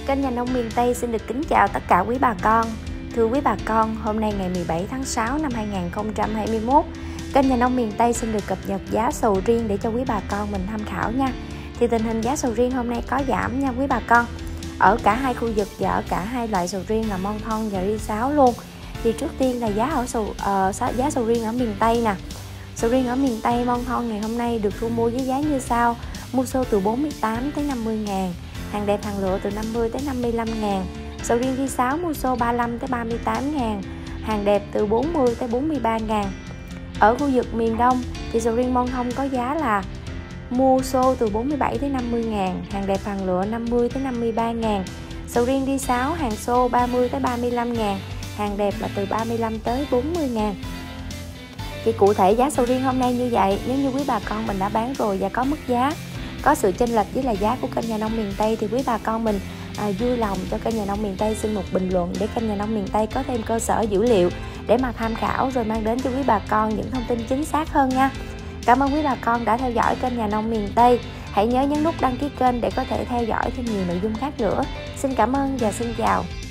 Kênh Nhà Nông Miền Tây xin được kính chào tất cả quý bà con. Thưa quý bà con, hôm nay ngày 17 tháng 6 năm 2021, kênh Nhà Nông Miền Tây xin được cập nhật giá sầu riêng để cho quý bà con mình tham khảo nha. Thì tình hình giá sầu riêng hôm nay có giảm nha quý bà con. Ở cả hai khu vực và ở cả hai loại sầu riêng là Mon Thon và Ri Sáo luôn. Thì trước tiên là giá sầu riêng ở miền Tây nè. Sầu riêng ở miền Tây Mon Thon ngày hôm nay được thu mua với giá như sau: mua xô từ 48 tới 50 ngàn, hàng đẹp hàng lựa từ 50 tới 55 ngàn. Sầu riêng Ri Sáo mua xô 35 tới 38 ngàn, hàng đẹp từ 40 tới 43 ngàn. Ở khu vực miền Đông thì sầu riêng Mon Thon có giá là mua xô từ 47 tới 50 ngàn, hàng đẹp hàng lựa 50 tới 53 ngàn. Sầu riêng Ri Sáo hàng xô 30 tới 35 ngàn, hàng đẹp là từ 35 tới 40 ngàn. Thì cụ thể giá sầu riêng hôm nay như vậy. Nếu như quý bà con mình đã bán rồi và có mức giá, có sự chênh lệch với là giá của kênh Nhà Nông Miền Tây thì quý bà con mình vui lòng cho kênh Nhà Nông Miền Tây xin một bình luận để kênh Nhà Nông Miền Tây có thêm cơ sở dữ liệu để mà tham khảo rồi mang đến cho quý bà con những thông tin chính xác hơn nha. Cảm ơn quý bà con đã theo dõi kênh Nhà Nông Miền Tây. Hãy nhớ nhấn nút đăng ký kênh để có thể theo dõi thêm nhiều nội dung khác nữa. Xin cảm ơn và xin chào.